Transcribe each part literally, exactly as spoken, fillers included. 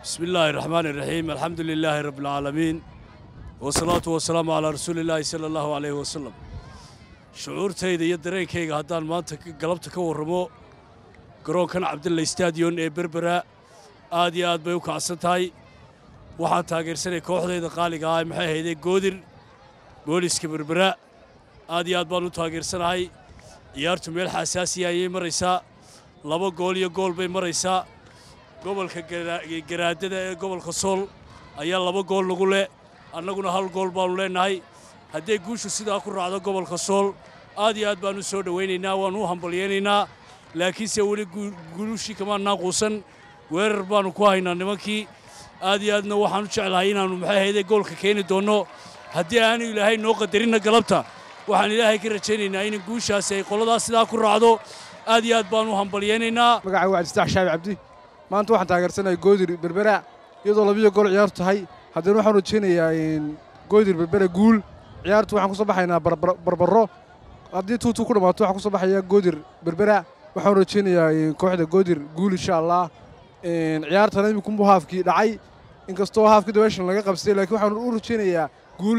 بسم الله الرحمن الرحيم الحمد لله رب العالمين والصلاة والسلام على رسول الله صلى الله عليه وسلم شعورتayda iyo dareenkayga haddaan maanta galabta ka warramo garoonkan Cabdulla Stadium ee Berbera aad iyo aad bay u kacsan tahay waxaan taageersanay kooxdayda qaaliga ah maxay ahayd Goodir booliska Berbera aad iyo aad baan u taageersanahay ciyaartu meel xasaasi ah ay maraysaa laba gool iyo gool bay maraysaa gobolka garaadada ee gobolka Sool ayaa laba gool lagu leh annaguna hal gool baan leenahay haddii guushu sidaa ku raacdo gobolka Sool aad iyo aad baan u soo dhaweynaynaa waan u hambalyeeynaa laakiin se wali guushii kama naaqosan weerar baan ku haynaa nimankii aad iyo aadna waxaan u jeclahay inaanu maxay ahayd goolka keeni doono haddii aanu ilaahay noo qadarin galabta waxaan ilaahay ka rajaynaynaa in guushaas ay qoladaas sidaa ku raacdo aad iyo aad baan u hambalyeeynaa magaca waa Cabdi Shaabi Cabdi maanta waxaan taageersanahay Goodir Berbera iyadoo labiyo gool ciyaartu tahay haddana waxaan rajaynayaa in Goodir Berbera guul ciyaartu waxaan ku soo baxaynaa barbaro haddii tuutu ku dhamaato waxaan ku soo baxayaa Goodir Berbera waxaan rajaynayaa in kooxda Goodir guul insha Allah in ciyaartana iminku mu haafkii dhacay inkastoo haafkii daweeshan laga qabsay laakiin waxaan u rajaynayaa guul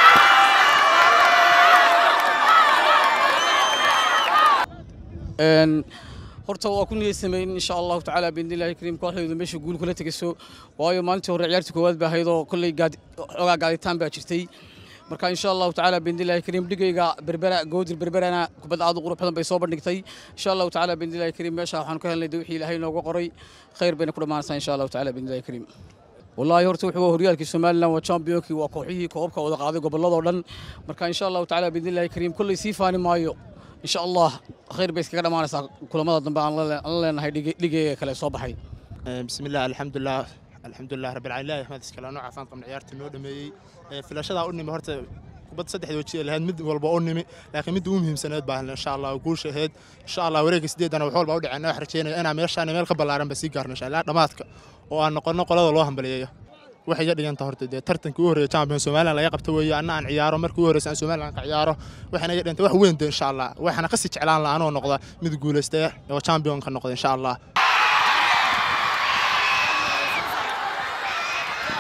een horta waa ku niyeysamay insha Allah ta'ala biidnillaahi kariim kooxdu meesha guul kula tagayso waayo maalintii hore ciyaartii koowaad baa haydo kulay gaad oga gaaditaan baa jirtay marka insha Allah ta'ala biidnillaahi kariim dhigayga Berbera Goodir Berberana kubad aad u qurux badan bay soo bandhigtay insha Allah ta'ala biidnillaahi kariim meesha waxaan ka helnay wixii Ilaahay nooga qoray khayr bayna ku dhamaanaysaa insha Allah ta'ala biidnillaahi kariim والله horta wuxuu horyaalkii Soomaaliland waa championkii waa kooxihii koobka wada qaaday gobolada oo dhan marka insha Allah ta'ala biidnillaahi kariim kulay sii faani maayo إن شاء الله خير بيس كذا ما نسا كل ما ضد بان الله لنا هاي دقيقة كله صباحي بسم الله الحمد لله الحمد لله رب العالمين ما تسكلا نوع عفان طمن عيارة النور مي في الأشياء أقولني مهرت كبد صدق وجهي لهاد مد والبا أقولني لكن مد ومهم سنوات بهن إن شاء الله وقول شهاد إن شاء الله وريك سديد أنا وحول بعود عنا حرتين أنا ماشي أنا مال قبل العرب بس يقارن إن شاء الله دماتك وأنا قلنا قلا الله هم بليه waxay yadhigan tahay horta tartanka ugu horeeyay Champions Soomaaliland laga qabto weeyo anna aan ciyaaro markii ugu horeysay Soomaaliland ka ciyaaro waxana yadhintay wax weyn insha Allah waxana qasi jeclaan la anoo noqda mid guuleystay oo champion ka noqdo insha Allah